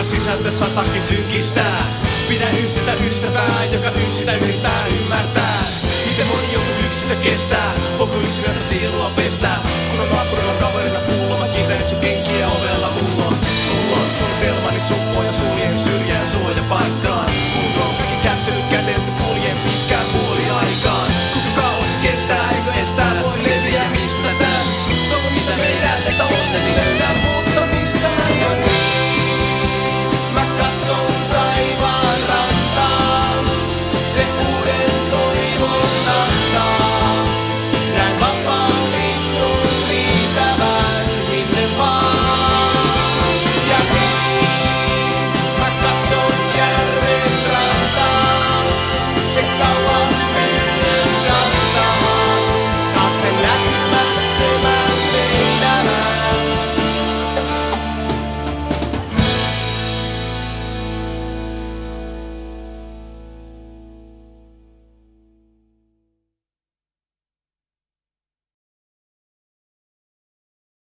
ja sisältö satakin synkistää. Pidä yhteyttä ystävää, joka sitä yrittää ymmärtää. Miten moni joutuu yksinä kestää, voiko yksinätä sielua pestää? Kun on naapurilla kaverina pullo, mä kiitän sun kenkiä ovella mulla. Sulla on suunnitelmani suppoa ja suljen syrjään suojapaikka.